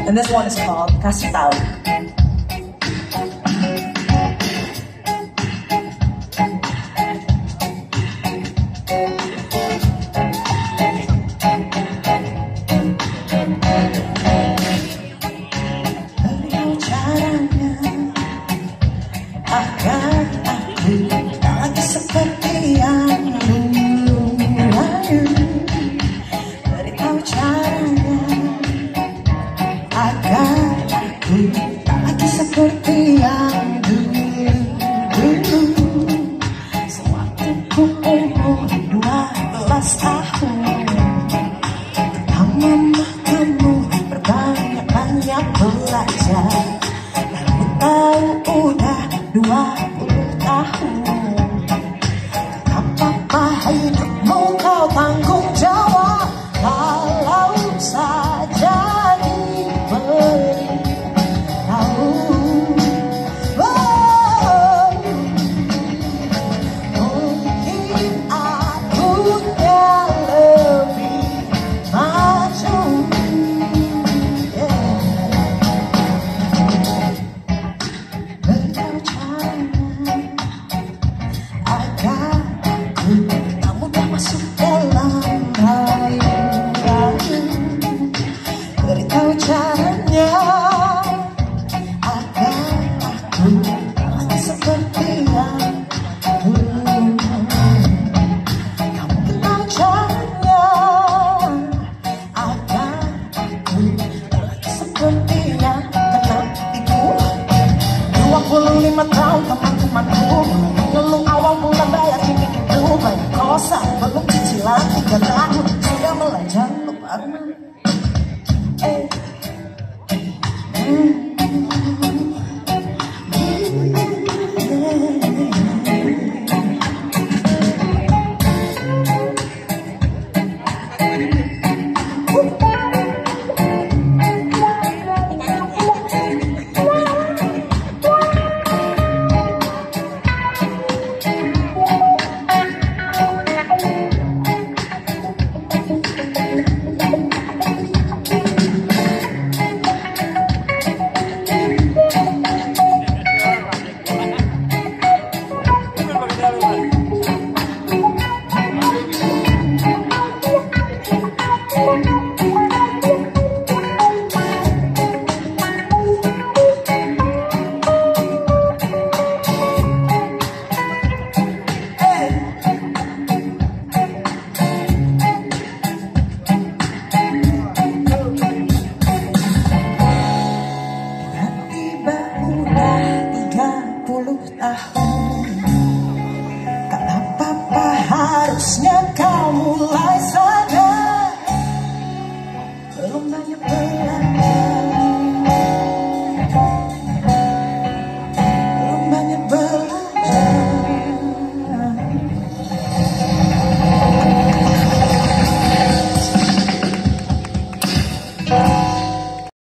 And this one is called Kasih Tahu. Agar aku tak lagi seperti yang dulu lalu. Beritahu caranya agar aku tak lagi seperti yang dulu. Sewaktu ku umur 12 tahun, pertama kamu berbanyak-banyak belajar. Lalu tahu udah 20 tahun, tak apa hidupmu kau tanggung jawab. Kalau saja diberi tahu, oh, mungkin akunya lebih maju. Beritahu caranya agar aku tak mudah masuk dalam rayu. Beritahu caranya agar aku tak lagi seperti yang dulu. Kamu beritahu caranya agar aku tak lagi seperti yang kenal itu. 25 tahun teman-temanku mengeluh awal bulan bayar kini itu banyak kosa. Belum cicilan 3 tahun sudah melajang lupa. Tahun, tak apa-apa harusnya